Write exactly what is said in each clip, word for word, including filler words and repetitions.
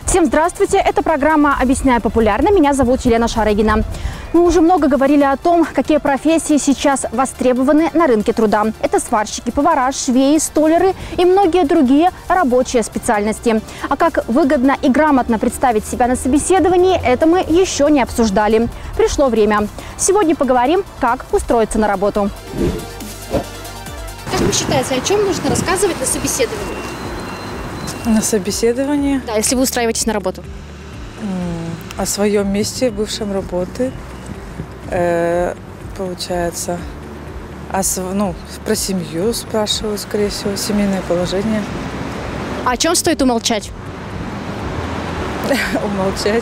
Всем здравствуйте! Это программа «Объясняю популярно». Меня зовут Елена Шарыгина. Мы уже много говорили о том, какие профессии сейчас востребованы на рынке труда. Это сварщики, повара, швеи, столяры и многие другие рабочие специальности. А как выгодно и грамотно представить себя на собеседовании, это мы еще не обсуждали. Пришло время. Сегодня поговорим, как устроиться на работу. Как вы считаете, о чем нужно рассказывать на собеседовании? На собеседовании? Да, если вы устраиваетесь на работу. О своем месте бывшем работы, э, получается. А, ну, про семью спрашивают, скорее всего, семейное положение. А о чем стоит умолчать? Умолчать?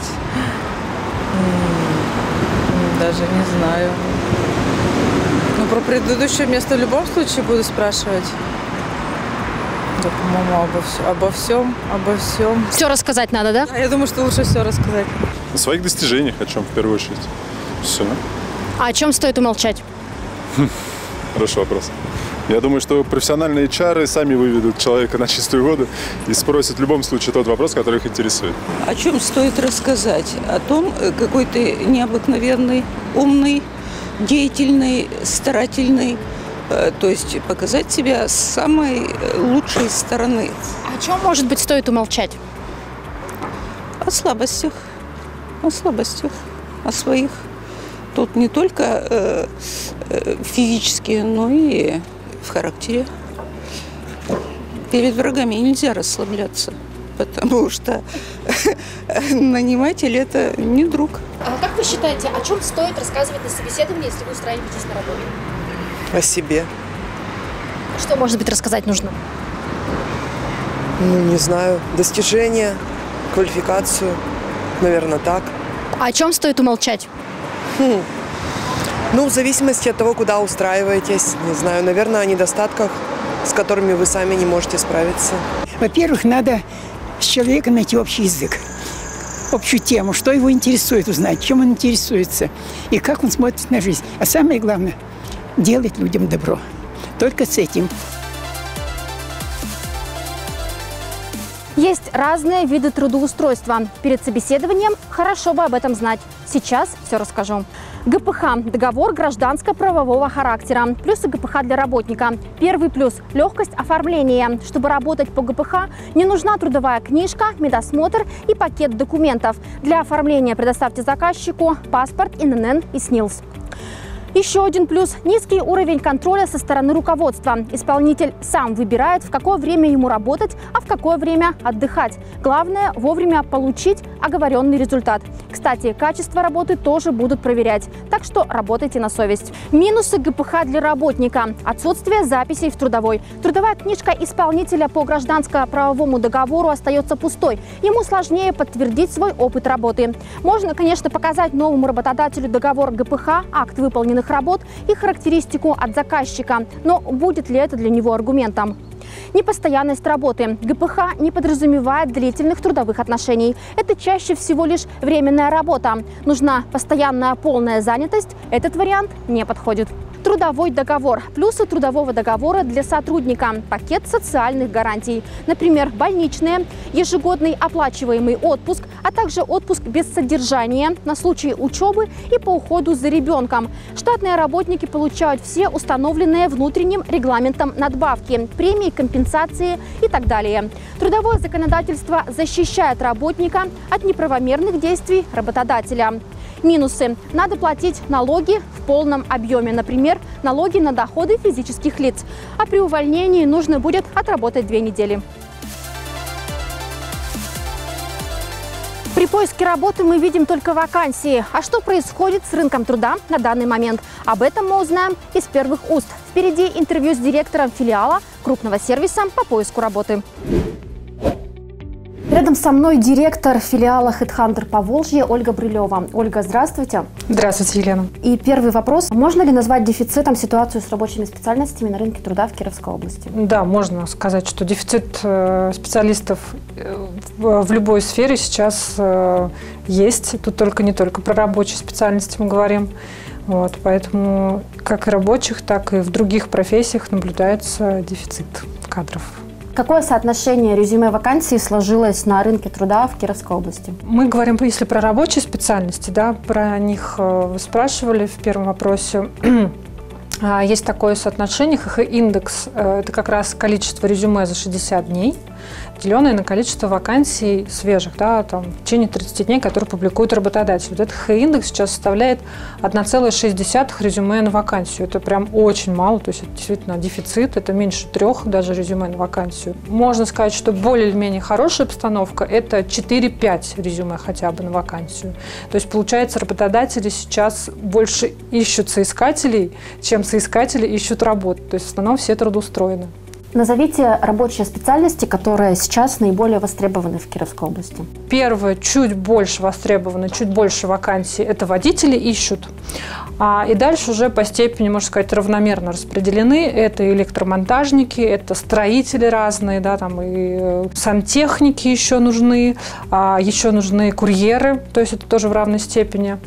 Даже не знаю. Ну, про предыдущее место в любом случае буду спрашивать. Да, по-моему, обо, все, обо всем, обо всем. Все рассказать надо, да? Да, я думаю, что лучше все рассказать. О своих достижениях, о чем в первую очередь. Все. А о чем стоит умолчать? Хороший вопрос. Я думаю, что профессиональные эйч ар сами выведут человека на чистую воду и спросят в любом случае тот вопрос, который их интересует. О чем стоит рассказать? О том, какой ты необыкновенный, умный, деятельный, старательный. То есть показать себя с самой лучшей стороны. О чем, может быть, стоит умолчать? О слабостях. О слабостях. О своих. Тут не только э, э, физически, но и в характере. Перед врагами нельзя расслабляться, потому что наниматель – это не друг. А как вы считаете, о чем стоит рассказывать на собеседовании, если вы устраиваетесь на работу? О себе. Что, может быть, рассказать нужно? Ну, не знаю. Достижения, квалификацию. Наверное, так. А о чем стоит умолчать? Хм. Ну, в зависимости от того, куда устраиваетесь. Не знаю, наверное, о недостатках, с которыми вы сами не можете справиться. Во-первых, надо с человеком найти общий язык, общую тему, что его интересует, узнать, чем он интересуется и как он смотрит на жизнь. А самое главное – делать людям добро. Только с этим. Есть разные виды трудоустройства. Перед собеседованием хорошо бы об этом знать. Сейчас все расскажу. гэ пэ ха – договор гражданско-правового характера. Плюсы гэ пэ ха для работника. Первый плюс – легкость оформления. Чтобы работать по гэ пэ ха, не нужна трудовая книжка, медосмотр и пакет документов. Для оформления предоставьте заказчику паспорт, эн эн эн и снилс. Еще один плюс – низкий уровень контроля со стороны руководства. Исполнитель сам выбирает, в какое время ему работать, а в какое время отдыхать. Главное – вовремя получить оговоренный результат. Кстати, качество работы тоже будут проверять, так что работайте на совесть. Минусы гэ пэ ха для работника – отсутствие записей в трудовой. Трудовая книжка исполнителя по гражданско-правовому договору остается пустой. Ему сложнее подтвердить свой опыт работы. Можно, конечно, показать новому работодателю договор гэ пэ ха, акт выполненных работ и характеристику от заказчика. Но будет ли это для него аргументом? Непостоянность работы. гэ пэ ха не подразумевает длительных трудовых отношений. Это чаще всего лишь временная работа. Нужна постоянная полная занятость. Этот вариант не подходит. Трудовой договор. Плюсы трудового договора для сотрудника. Пакет социальных гарантий. Например, больничные, ежегодный оплачиваемый отпуск, а также отпуск без содержания на случай учебы и по уходу за ребенком. Штатные работники получают все установленные внутренним регламентом надбавки, премии, компенсации и так далее. Трудовое законодательство защищает работника от неправомерных действий работодателя. Минусы. Надо платить налоги в полном объеме, например, налоги на доходы физических лиц. А при увольнении нужно будет отработать две недели. При поиске работы мы видим только вакансии. А что происходит с рынком труда на данный момент? Об этом мы узнаем из первых уст. Впереди интервью с директором филиала крупного сервиса по поиску работы. Рядом со мной директор филиала HeadHunter Поволжье Ольга Брылева. Ольга, здравствуйте. Здравствуйте, Елена. И первый вопрос. Можно ли назвать дефицитом ситуацию с рабочими специальностями на рынке труда в Кировской области? Да, можно сказать, что дефицит специалистов в любой сфере сейчас есть. Тут только не только про рабочие специальности мы говорим. Вот, поэтому как и рабочих, так и в других профессиях наблюдается дефицит кадров. Какое соотношение резюме вакансий сложилось на рынке труда в Кировской области? Мы говорим, если про рабочие специальности, да, про них вы спрашивали в первом вопросе. Есть такое соотношение, ха ха индекс, это как раз количество резюме за шестьдесят дней, деленное на количество вакансий свежих, да, там, в течение тридцати дней, которые публикует работодатель. Вот этот ха ха индекс сейчас составляет одна целая шесть десятых резюме на вакансию. Это прям очень мало, то есть это действительно дефицит, это меньше трех даже резюме на вакансию. Можно сказать, что более или менее хорошая обстановка – это четыре-пять резюме хотя бы на вакансию. То есть получается, работодатели сейчас больше ищут соискателей, чем соискатели ищут работу. То есть в основном все трудоустроены. Назовите рабочие специальности, которые сейчас наиболее востребованы в Кировской области. Первое, чуть больше востребованы, чуть больше вакансий – это водители ищут. А, и дальше уже по степени, можно сказать, равномерно распределены. Это электромонтажники, это строители разные, да, там и сантехники еще нужны, а, еще нужны курьеры, то есть это тоже в равной степени.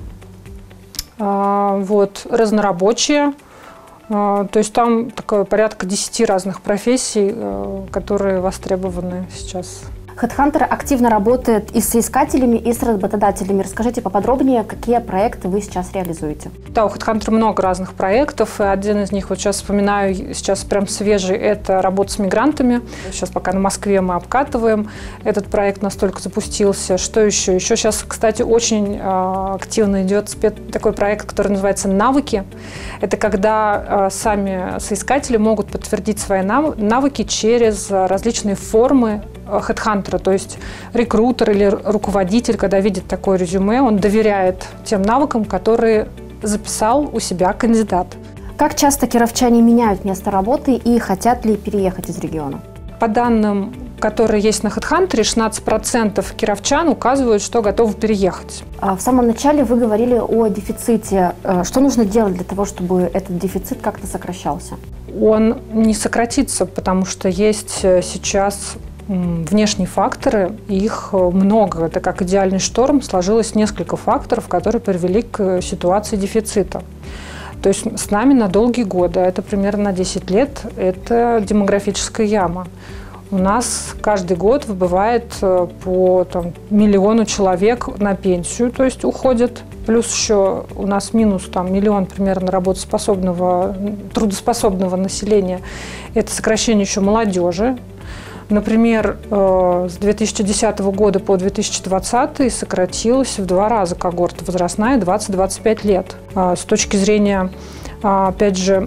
А, вот, разнорабочие. То есть там такое порядка десяти разных профессий, которые востребованы сейчас. HeadHunter активно работает и с соискателями, и с работодателями. Расскажите поподробнее, какие проекты вы сейчас реализуете. Да, у HeadHunter много разных проектов. И один из них, вот сейчас вспоминаю, сейчас прям свежий, это работа с мигрантами. Сейчас пока на Москве мы обкатываем. Этот проект настолько запустился. Что еще? Еще сейчас, кстати, очень э, активно идет такой проект, который называется «Навыки». Это когда э, сами соискатели могут подтвердить свои навыки через различные формы HeadHunter, то есть рекрутер или руководитель, когда видит такое резюме, он доверяет тем навыкам, которые записал у себя кандидат. Как часто кировчане меняют место работы и хотят ли переехать из региона? По данным, которые есть на HeadHunter, шестнадцать процентов кировчан указывают, что готовы переехать. В самом начале вы говорили о дефиците. Что нужно делать для того, чтобы этот дефицит как-то сокращался? Он не сократится, потому что есть сейчас внешние факторы, их много. Это как идеальный шторм, сложилось несколько факторов, которые привели к ситуации дефицита. То есть с нами на долгие годы, это примерно на десять лет, это демографическая яма. У нас каждый год выбывает по там, миллиону человек на пенсию, то есть уходят. Плюс еще у нас минус там, миллион примерно работоспособного, трудоспособного населения. Это сокращение еще молодежи. Например, с две тысячи десятого года по две тысячи двадцатый сократилась в два раза когорта возрастная, двадцать-двадцать пять лет. С точки зрения, опять же,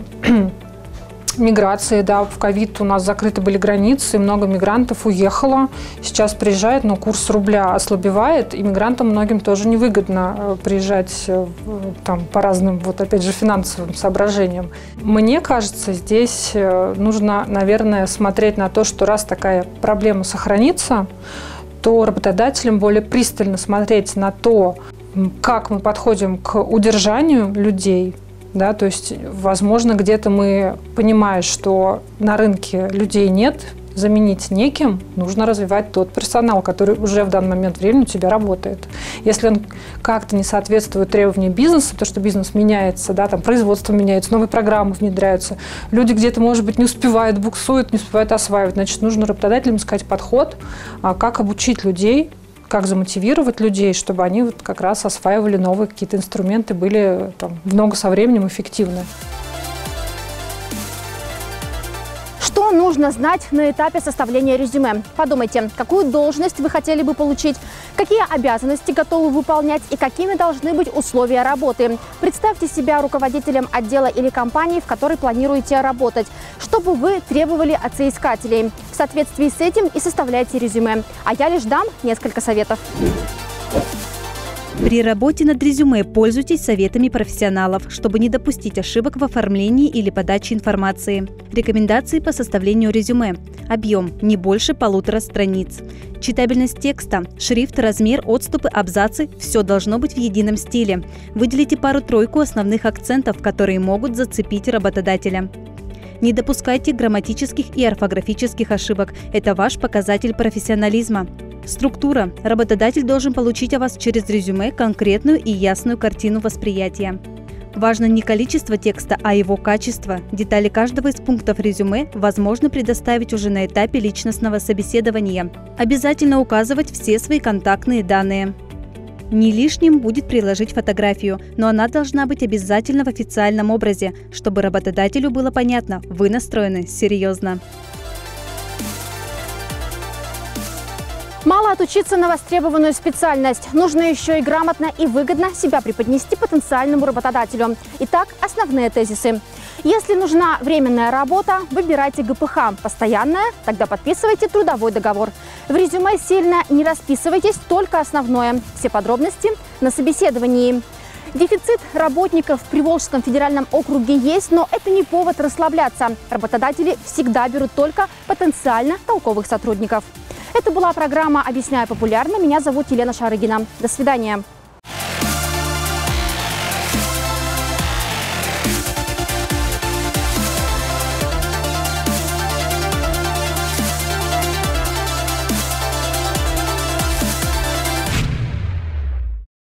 миграции, да, в ковид у нас закрыты были границы, и много мигрантов уехало. Сейчас приезжает, но курс рубля ослабевает, и мигрантам многим тоже невыгодно приезжать там, по разным, вот опять же, финансовым соображениям. Мне кажется, здесь нужно, наверное, смотреть на то, что раз такая проблема сохранится, то работодателям более пристально смотреть на то, как мы подходим к удержанию людей. Да, то есть, возможно, где-то мы понимаем, что на рынке людей нет, заменить неким, нужно развивать тот персонал, который уже в данный момент времени у тебя работает. Если он как-то не соответствует требованиям бизнеса, то что бизнес меняется, да, там производство меняется, новые программы внедряются, люди где-то, может быть, не успевают, буксуют, не успевают осваивать, значит, нужно работодателям искать подход, как обучить людей, как замотивировать людей, чтобы они вот как раз осваивали новые какие-то инструменты, были там, много со временем эффективны. Что нужно знать на этапе составления резюме? Подумайте, какую должность вы хотели бы получить, какие обязанности готовы выполнять и какими должны быть условия работы. Представьте себя руководителем отдела или компании, в которой планируете работать. Что бы вы требовали от соискателей? В соответствии с этим и составляйте резюме. А я лишь дам несколько советов. При работе над резюме пользуйтесь советами профессионалов, чтобы не допустить ошибок в оформлении или подаче информации. Рекомендации по составлению резюме. Объем – не больше полутора страниц. Читабельность текста, шрифт, размер, отступы, абзацы – все должно быть в едином стиле. Выделите пару-тройку основных акцентов, которые могут зацепить работодателя. Не допускайте грамматических и орфографических ошибок. Это ваш показатель профессионализма. Структура. Работодатель должен получить о вас через резюме конкретную и ясную картину восприятия. Важно не количество текста, а его качество. Детали каждого из пунктов резюме возможно предоставить уже на этапе личностного собеседования. Обязательно указывать все свои контактные данные. Не лишним будет приложить фотографию, но она должна быть обязательно в официальном образе, чтобы работодателю было понятно, вы настроены серьезно. Мало отучиться на востребованную специальность. Нужно еще и грамотно и выгодно себя преподнести потенциальному работодателю. Итак, основные тезисы. Если нужна временная работа, выбирайте ГПХ. Постоянная – тогда подписывайте трудовой договор. В резюме сильно не расписывайтесь, только основное. Все подробности на собеседовании. Дефицит работников в Приволжском федеральном округе есть, но это не повод расслабляться. Работодатели всегда берут только потенциально толковых сотрудников. Это была программа «Объясняю популярно». Меня зовут Елена Шарыгина. До свидания.